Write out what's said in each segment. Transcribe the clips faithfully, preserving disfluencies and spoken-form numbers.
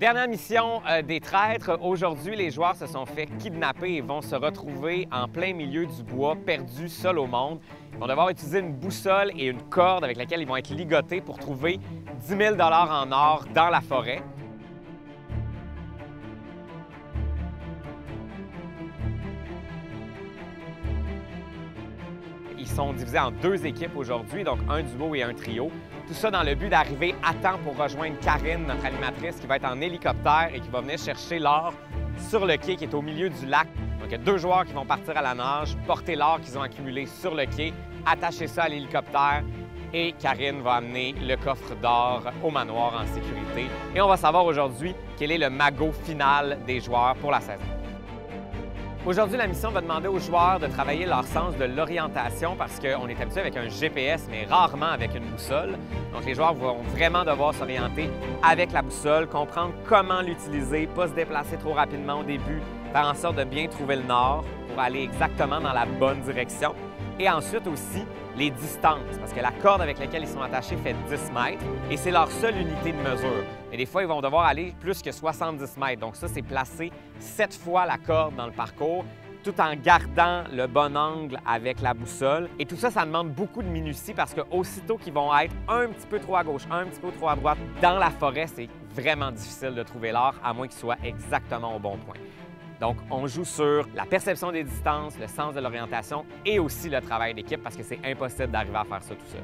Dernière mission euh, des traîtres. Aujourd'hui, les joueurs se sont fait kidnapper et vont se retrouver en plein milieu du bois, perdus, seuls au monde. Ils vont devoir utiliser une boussole et une corde avec laquelle ils vont être ligotés pour trouver dix mille dollars en or dans la forêt. Ils sont divisés en deux équipes aujourd'hui, donc un duo et un trio. Tout ça dans le but d'arriver à temps pour rejoindre Karine, notre animatrice, qui va être en hélicoptère et qui va venir chercher l'or sur le quai qui est au milieu du lac. Donc, il y a deux joueurs qui vont partir à la nage, porter l'or qu'ils ont accumulé sur le quai, attacher ça à l'hélicoptère et Karine va amener le coffre d'or au manoir en sécurité. Et on va savoir aujourd'hui quel est le magot final des joueurs pour la saison. Aujourd'hui, la mission va demander aux joueurs de travailler leur sens de l'orientation parce qu'on est habitué avec un G P S, mais rarement avec une boussole. Donc, les joueurs vont vraiment devoir s'orienter avec la boussole, comprendre comment l'utiliser, pas se déplacer trop rapidement au début, faire en sorte de bien trouver le nord pour aller exactement dans la bonne direction. Et ensuite aussi, les distances, parce que la corde avec laquelle ils sont attachés fait dix mètres et c'est leur seule unité de mesure. Mais des fois, ils vont devoir aller plus que soixante-dix mètres. Donc ça, c'est placer sept fois la corde dans le parcours, tout en gardant le bon angle avec la boussole. Et tout ça, ça demande beaucoup de minutie parce qu'aussitôt qu'ils vont être un petit peu trop à gauche, un petit peu trop à droite dans la forêt, c'est vraiment difficile de trouver l'or, à moins qu'ils soient exactement au bon point. Donc, on joue sur la perception des distances, le sens de l'orientation et aussi le travail d'équipe parce que c'est impossible d'arriver à faire ça tout seul.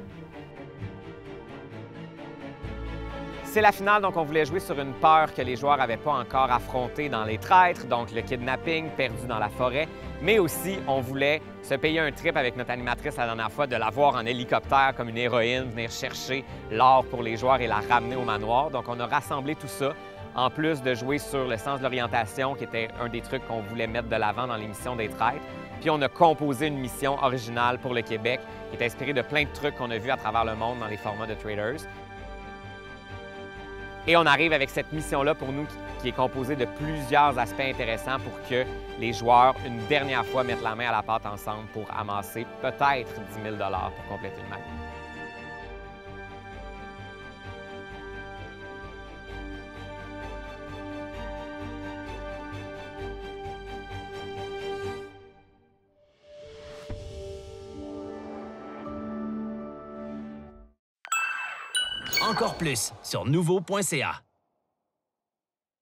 C'est la finale, donc on voulait jouer sur une peur que les joueurs n'avaient pas encore affrontée dans les traîtres, donc le kidnapping, perdu dans la forêt, mais aussi on voulait se payer un trip avec notre animatrice la dernière fois, de la voir en hélicoptère comme une héroïne, venir chercher l'or pour les joueurs et la ramener au manoir. Donc, on a rassemblé tout ça. En plus de jouer sur le sens de l'orientation, qui était un des trucs qu'on voulait mettre de l'avant dans l'émission des traîtres. Puis on a composé une mission originale pour le Québec, qui est inspirée de plein de trucs qu'on a vus à travers le monde dans les formats de Traders. Et on arrive avec cette mission-là pour nous, qui est composée de plusieurs aspects intéressants pour que les joueurs, une dernière fois, mettent la main à la pâte ensemble pour amasser peut-être dix mille dollars pour compléter le match. Encore plus sur nouveau point c a.